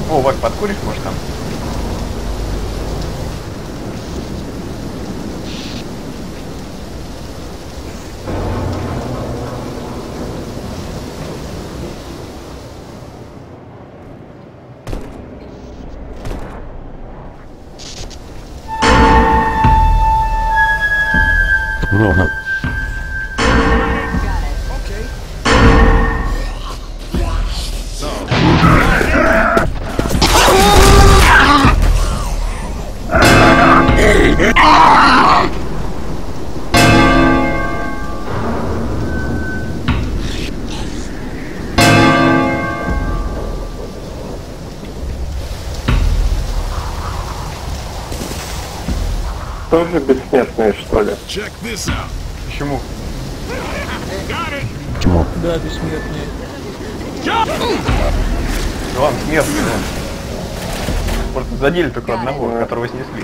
О, Вак, подкуришь, может, там? Много. Тоже бессмертные, что ли? Почему? Почему? Да, бессмертные. Ну ладно, смертный, да. Просто задели только одного, которого снесли.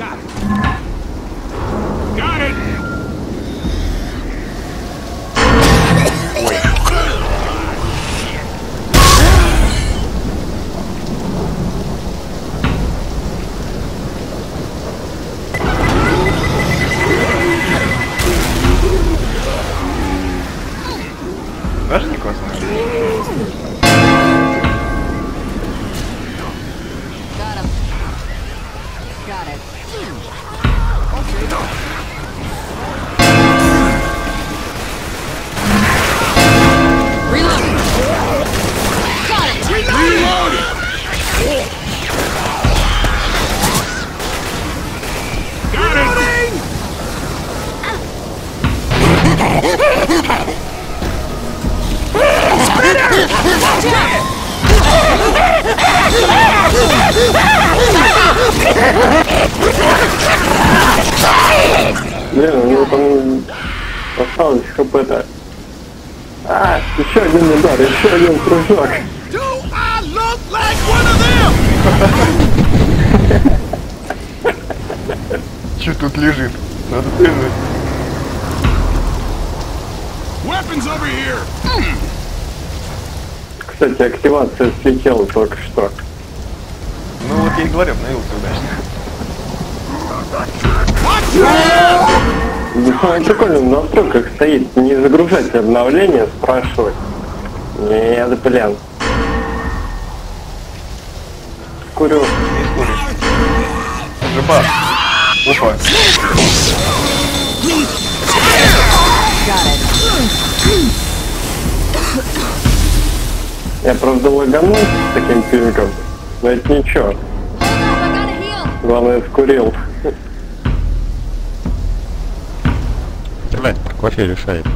Ой. Даже не классно. Got him. Got it. Reloading. Got it. Reloading. Блин, у него там осталось хп-то. А, еще один удар, еще один прыжок. Че тут лежит? Надо тянуть. Кстати, активация слетела только что. Ну вот я и говорю, обновился удачно. Ну, прикольно, в настройках стоит не загружать обновление, спрашивать. Нет, блин. Курю. Не скуришь. Жаба. Опа. Я правда лаганул с таким пинком, но это ничего. Главное, скурил. Блять, кофе решает.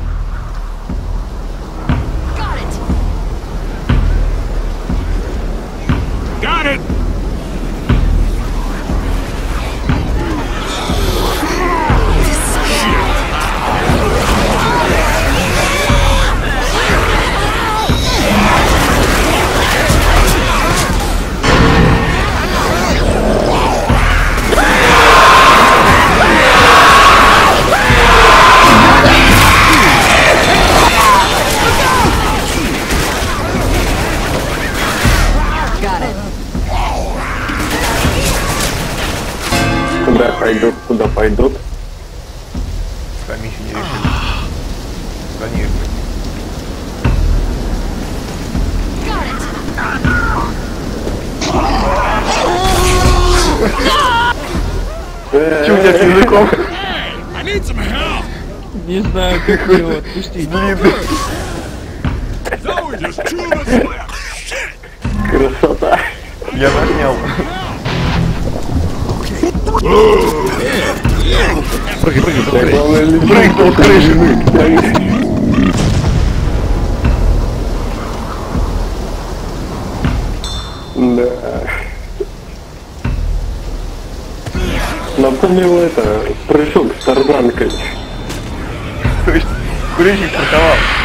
Куда пойдут, куда пойдут. Сами еще не решили. Конечно. Че у тебя с языком? Не знаю, как его отпустить. Красота. Я заснял. Прыгай. Главное, Прыгнул с крыши. Да. Напомнил это прыжок с тарзанкой. То есть курильщик страховал.